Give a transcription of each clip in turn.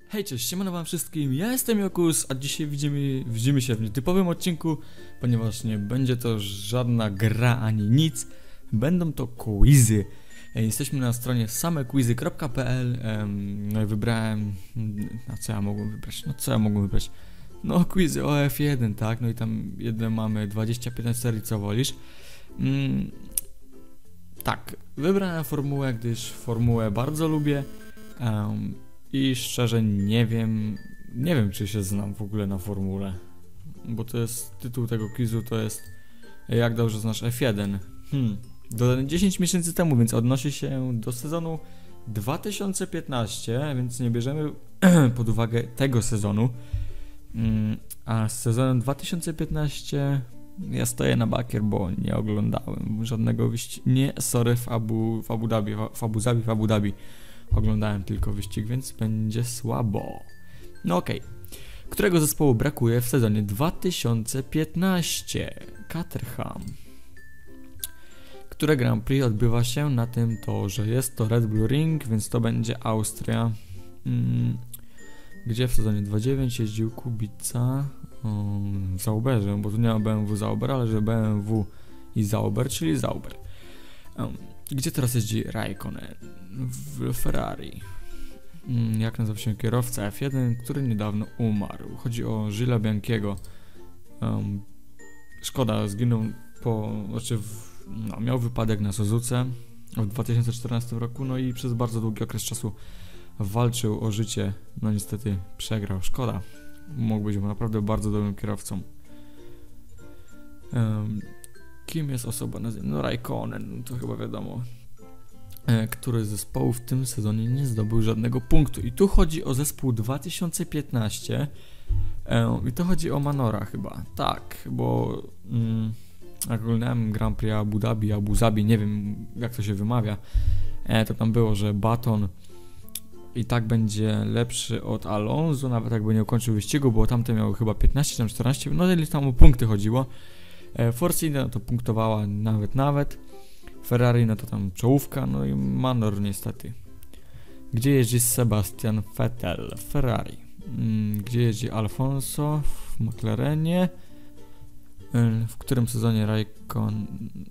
Hej, cześć, siemano wam wszystkim, ja jestem Jokus, a dzisiaj widzimy się w nietypowym odcinku, ponieważ nie będzie to żadna gra ani nic, będą to quizy. Jesteśmy na stronie samequizy.pl. No i wybrałem, co ja mogłem wybrać? No quizy o F1, tak, no i tam jedne mamy 25 serii, co wolisz. Tak, wybrałem formułę, gdyż formułę bardzo lubię. I szczerze nie wiem, czy się znam w ogóle na formule, bo to jest tytuł tego quizu, to jest jak dobrze znasz F1. Dodany 10 miesięcy temu, więc odnosi się do sezonu 2015, więc nie bierzemy pod uwagę tego sezonu. A z sezonem 2015 ja stoję na bakier, bo nie oglądałem żadnego wyścigu. Nie, sorry, w Abu Dhabi. Oglądałem tylko wyścig, więc będzie słabo. No okej. Którego zespołu brakuje w sezonie 2015? Caterham. Które Grand Prix odbywa się na tym torze? Jest to Red Bull Ring, więc to będzie Austria. Gdzie w sezonie 2.9 jeździł Kubica? W Sauberze, bo tu nie ma BMW Sauber, ale że BMW i Sauber, czyli Sauber. Gdzie teraz jeździ Raikkonen? W Ferrari. Jak nazywa się kierowca F1, który niedawno umarł? Chodzi o Gilles Bianchiego. Szkoda, zginął miał wypadek na Suzuce w 2014 roku, no i przez bardzo długi okres czasu walczył o życie. No niestety przegrał. Szkoda. Mógł być naprawdę bardzo dobrym kierowcą. Kim jest osoba nazywana? No Raikkonen, to chyba wiadomo. Który z zespołów w tym sezonie nie zdobył żadnego punktu. I tu chodzi o zespół 2015. I to chodzi o Manora chyba. Tak, bo jak oglądałem Grand Prix Abu Zabi, nie wiem jak to się wymawia, to tam było, że Baton i tak będzie lepszy od Alonso, nawet jakby nie ukończył wyścigu, bo tamte miały chyba 15 czy 14, no ile tam o punkty chodziło. Force India no to punktowała nawet. Ferrari no to tam czołówka, no i Manor niestety. Gdzie jeździ Sebastian Vettel? Ferrari. Gdzie jeździ Alfonso? W McLarenie. W którym sezonie Raikkonen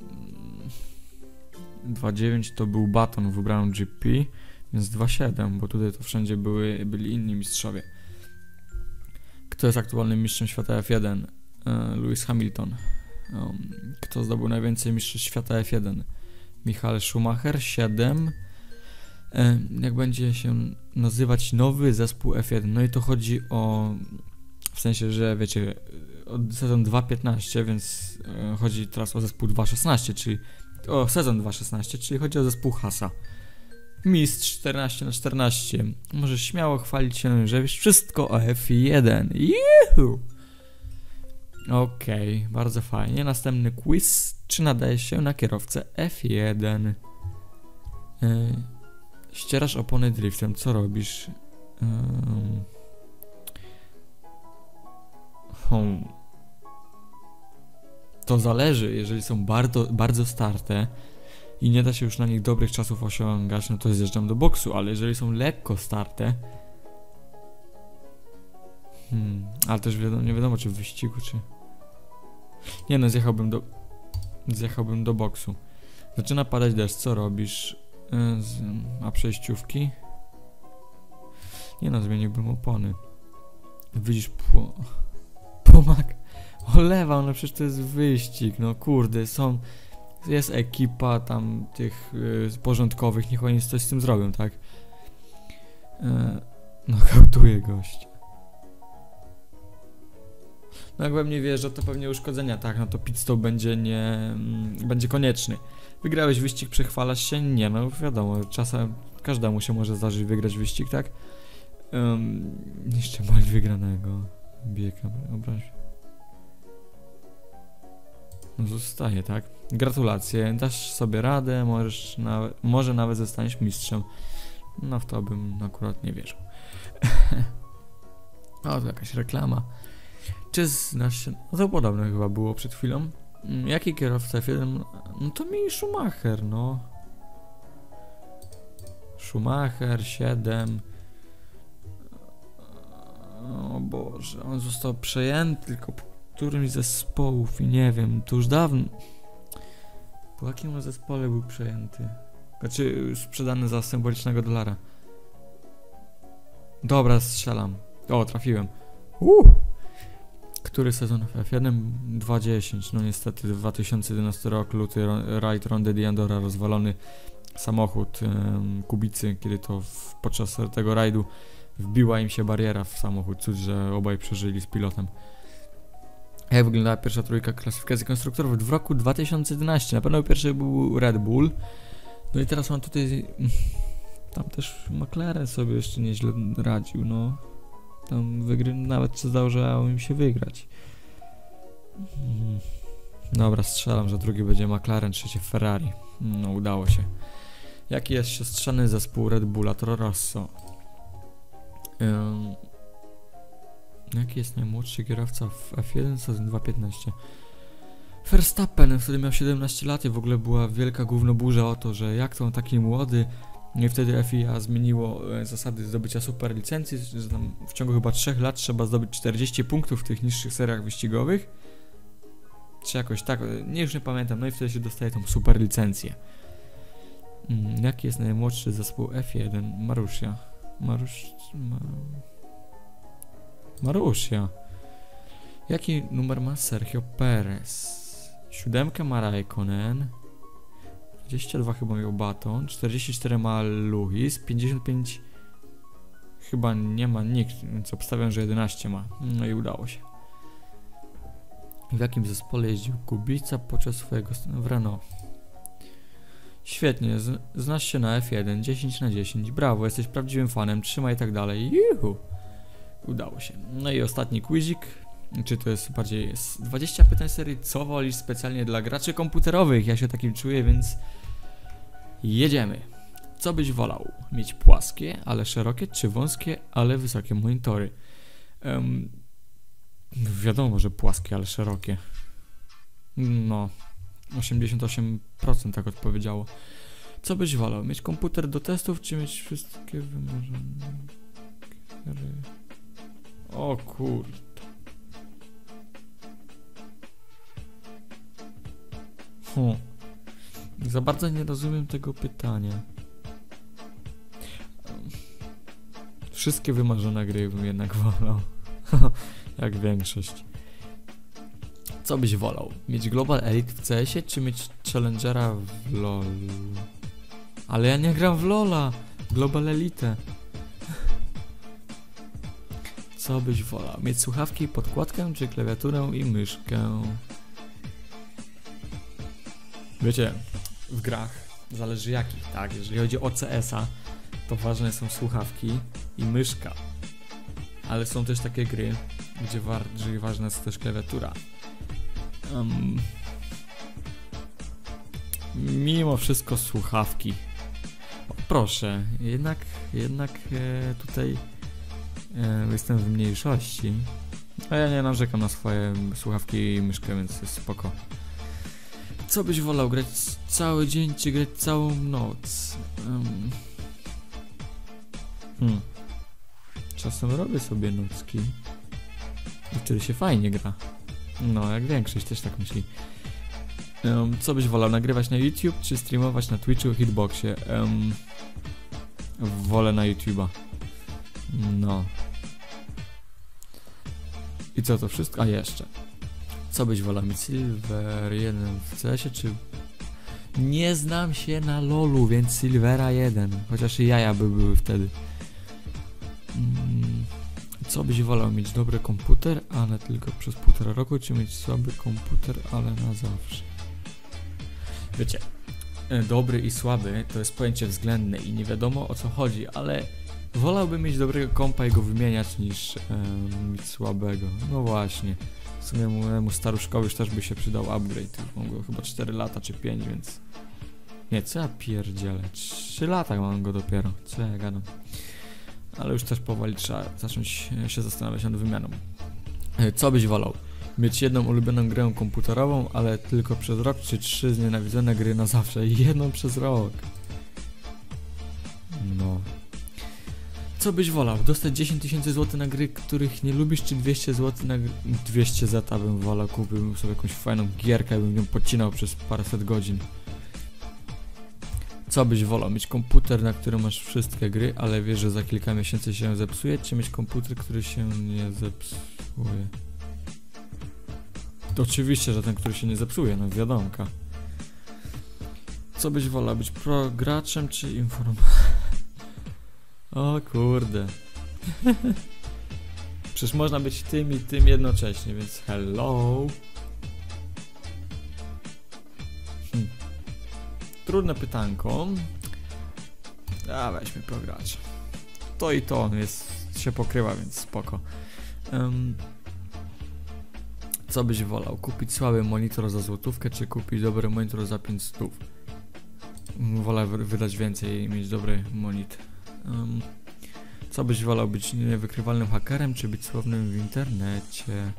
2.9 to był Baton w Brown GP, więc 2.7, bo tutaj to wszędzie byli inni mistrzowie. Kto jest aktualnym mistrzem świata F1? Lewis Hamilton. Kto zdobył najwięcej mistrzostw świata F1? Michael Schumacher, 7. Jak będzie się nazywać nowy zespół F1? No i to chodzi o... W sensie, że wiecie, od sezon 2.15, więc chodzi teraz o zespół 2.16, czyli o sezon 2.16, czyli chodzi o zespół Haasa. Mistrz 14/14. Możesz śmiało chwalić się, że wiesz wszystko o F1. Juhu! Okej, bardzo fajnie. Następny quiz. Czy nadaje się na kierowcę F1? Ścierasz opony driftem. Co robisz? To zależy. Jeżeli są bardzo starte i nie da się już na nich dobrych czasów osiągać, no to zjeżdżam do boksu, ale jeżeli są lekko starte, ale też nie wiadomo czy w wyścigu, czy... Nie no, zjechałbym do boksu. Zaczyna padać deszcz, co robisz? A przejściówki? Nie no, zmieniłbym opony. Widzisz, olewał, no przecież to jest wyścig, no kurde, jest ekipa tam tych porządkowych, niech oni coś z tym zrobią, tak? Nokautuje gość. No jak we mnie wjeżdża, to pewnie uszkodzenia, tak, no to pit stop będzie konieczny. Wygrałeś wyścig, przechwalasz się? Nie, no wiadomo, czasem każdemu się może zdarzyć wygrać wyścig, tak? Jeszcze bali wygranego. Bieg, obraź. No zostaje, tak? Gratulacje, dasz sobie radę, może nawet zostaniesz mistrzem. No w to bym akurat nie wierzył. O, to jakaś reklama. Czy znasz się... No to podobne chyba było przed chwilą. Jaki kierowca F1? No to mi Schumacher, no. Schumacher, 7. Boże, on został przejęty tylko po którymś z zespołów i nie wiem, to już dawno. Po jakim zespole był przejęty? Znaczy sprzedany za symbolicznego $1. Dobra, strzelam. O, trafiłem. Który sezon F1? 2.10. No niestety 2011 rok, luty, rajd Ronde D'Andora, rozwalony samochód Kubicy, kiedy to podczas tego rajdu wbiła im się bariera w samochód. Cóż, że obaj przeżyli z pilotem. Jak wyglądała pierwsza trójka klasyfikacji konstruktorów w roku 2011? Na pewno pierwszy był Red Bull. No i teraz mam tutaj... Tam też McLaren sobie jeszcze nieźle radził, no. Tam nawet zdarzało im się wygrać. Dobra, strzelam, że drugi będzie McLaren, trzecie Ferrari. No, udało się. Jaki jest siostrzany zespół Red Bulla? Toro Rosso. Jaki jest najmłodszy kierowca w F1 sezon 2.15? Verstappen, wtedy miał 17 lat i w ogóle była wielka gównoburza o to, że jak to on taki młody. No i wtedy FIA zmieniło zasady zdobycia super licencji, że tam w ciągu chyba 3 lat trzeba zdobyć 40 punktów w tych niższych seriach wyścigowych. Czy jakoś tak, już nie pamiętam, no i wtedy się dostaje tą super licencję. Jaki jest najmłodszy zespół F1? Marussia. Jaki numer ma Sergio Perez? 7 ma Raikkonen. 22 chyba miał Baton, 44 ma Lewis, 55 chyba nie ma nikt, więc obstawiam, że 11 ma. No i udało się. W jakim zespole jeździł Kubica podczas swojego stanu w Renault? Świetnie, znasz się na F1, 10/10, brawo, jesteś prawdziwym fanem, trzymaj i tak dalej. Juhu! Udało się. No i ostatni quizik. Czy to jest bardziej 20 pytań serii, co wolisz specjalnie dla graczy komputerowych? Ja się takim czuję, więc jedziemy. Co byś wolał? Mieć płaskie, ale szerokie, czy wąskie, ale wysokie monitory? Wiadomo, że płaskie, ale szerokie. No, 88% tak odpowiedziało. Co byś wolał? Mieć komputer do testów, czy mieć wszystkie wymarzone gry? O kurde. Za bardzo nie rozumiem tego pytania. Wszystkie wymarzone gry bym jednak wolał. Jak większość. Co byś wolał? Mieć Global Elite w CS-ie, czy mieć Challengera w LoL? Ale ja nie gram w LoLa. Global Elite. Co byś wolał? Mieć słuchawki, podkładkę, czy klawiaturę i myszkę? Wiecie, w grach zależy jakich, tak? Jeżeli chodzi o CS-a, to ważne są słuchawki i myszka. Ale są też takie gry, gdzie ważna jest też klawiatura. Mimo wszystko słuchawki. O, proszę, jednak tutaj jestem w mniejszości. A ja nie narzekam na swoje słuchawki i myszkę, więc jest spoko. Co byś wolał, grać cały dzień, czy grać całą noc? Czasem robię sobie nocki i wtedy się fajnie gra. No, jak większość też tak myśli. Co byś wolał, nagrywać na YouTube, czy streamować na Twitchu, Hitboxie? Wolę na YouTube'a. No. I co to wszystko? A jeszcze. Co byś wolał, mieć Silver 1 w CS-ie, czy... Nie znam się na LoLu, więc Silvera 1. Chociaż i jaja by były wtedy. Co byś wolał, mieć dobry komputer, ale tylko przez 1,5 roku, czy mieć słaby komputer, ale na zawsze? Wiecie, dobry i słaby to jest pojęcie względne i nie wiadomo o co chodzi, ale wolałbym mieć dobrego kompa i go wymieniać niż mieć słabego. No właśnie. W sumie mojemu staruszkowi już też by się przydał upgrade. Mam go chyba 4 lata czy 5, więc... Nie, co ja pierdzielę? 3 lata mam go dopiero. Co ja gadam? Ale już też powoli trzeba zacząć się zastanawiać nad wymianą. Co byś wolał? Mieć jedną ulubioną grę komputerową, ale tylko przez rok, czy 3 znienawidzone gry na zawsze? Jedną przez rok. No. Co byś wolał? Dostać 10 000 zł na gry, których nie lubisz, czy 200 zł na gry? 200 zeta bym wolał, kupiłbym sobie jakąś fajną gierkę, bym ją pocinał przez paręset godzin. Co byś wolał? Mieć komputer, na którym masz wszystkie gry, ale wiesz, że za kilka miesięcy się zepsuje, czy mieć komputer, który się nie zepsuje? To oczywiście, że ten, który się nie zepsuje, no wiadomka. Co byś wolał? Być prograczem, czy O kurde. Przecież można być tym i tym jednocześnie, więc hello. Trudne pytanko. A weźmy progracz. To i to się pokrywa, więc spoko. Co byś wolał? Kupić słaby monitor za złotówkę, czy kupić dobry monitor za 500? Wolę wydać więcej i mieć dobry monitor. Co byś wolał? Być niewykrywalnym hakerem, czy być sławnym w internecie?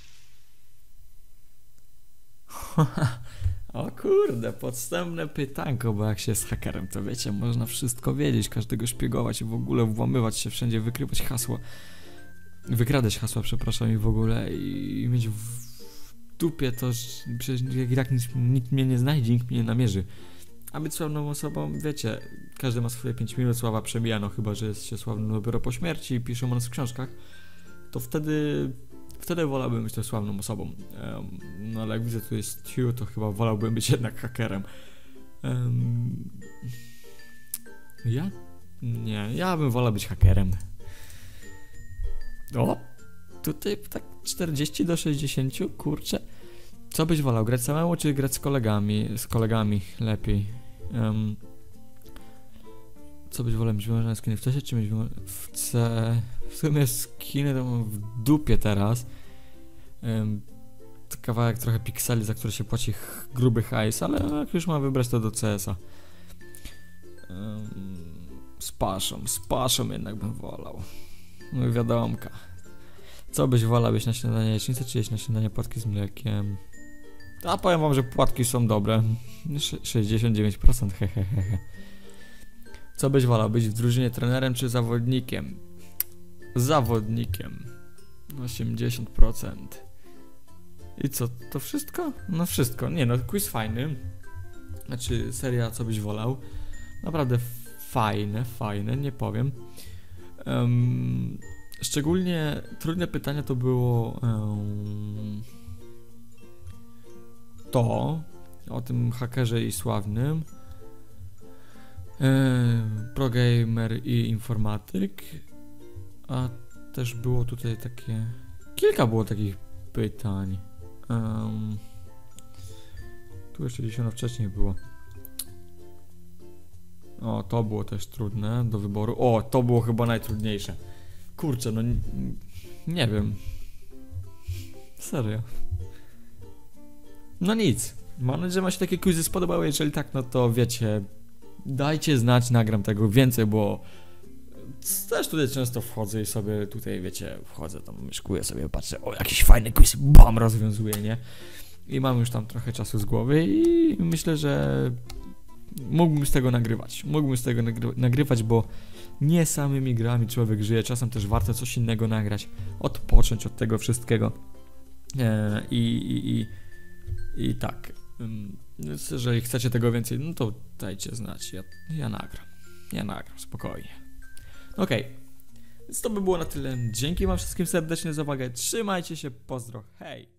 O kurde, podstępne pytanko, bo jak się jest hakerem, to wiecie, można wszystko wiedzieć, każdego szpiegować i w ogóle włamywać się wszędzie, wykrywać hasło. Wykradać hasła, przepraszam, i w ogóle i mieć w dupie to, że przecież jak nikt mnie nie znajdzie, nikt mnie nie namierzy. A być sławną osobą, wiecie, każdy ma swoje 5 minut, sława przemija, no chyba, że jest się sławnym dopiero po śmierci i piszą o nas w książkach, to wtedy wolałbym być tą sławną osobą. No ale jak widzę, tu jest Stu, to chyba wolałbym być jednak hakerem. Ja? Nie, ja bym wolał być hakerem. O! Tutaj tak 40 do 60, kurczę. Co byś wolał, grać samemu, czy grać z kolegami? Z kolegami lepiej. Co byś wolał, mieć wyłączone skiny w CS, czy mieć w C? W sumie skiny to mam w dupie teraz. To kawałek trochę pikseli, za które się płaci gruby hajs, ale jak już mam wybrać, to do CS-a. Z paszą jednak bym wolał. No wiadomka. Co byś wolał, jeść na śniadanie jajecznicę, czy jeść na śniadanie płatki z mlekiem? A powiem wam, że płatki są dobre. 69%, hehehe. Co byś wolał, być w drużynie trenerem, czy zawodnikiem? Zawodnikiem. 80%. I co, to wszystko? No wszystko. Nie no, quiz fajny. Znaczy, seria, co byś wolał. Naprawdę fajne, nie powiem. Szczególnie trudne pytania to było to o tym hakerze i sławnym, progamer i informatyk, a też było tutaj kilka było takich pytań. Tu jeszcze gdzieś ono wcześniej było. O, to było też trudne do wyboru. O, to było chyba najtrudniejsze. Kurczę, no nie wiem. Serio. No nic. Mam nadzieję, że wam się takie quizy spodobały. Jeżeli tak, no to wiecie, dajcie znać, nagram tego więcej, bo też tutaj często wchodzę i sobie tutaj, wiecie, wchodzę tam, myszkuję sobie, patrzę, o, jakiś fajny quiz, bam, rozwiązuję, nie? I mam już tam trochę czasu z głowy i myślę, że mógłbym z tego nagrywać. Bo nie samymi grami człowiek żyje, czasem też warto coś innego nagrać, odpocząć od tego wszystkiego. I tak, więc jeżeli chcecie tego więcej, no to dajcie znać, ja nagram, spokojnie. Okej, więc to by było na tyle. Dzięki wam wszystkim serdecznie za uwagę, trzymajcie się, pozdro, hej!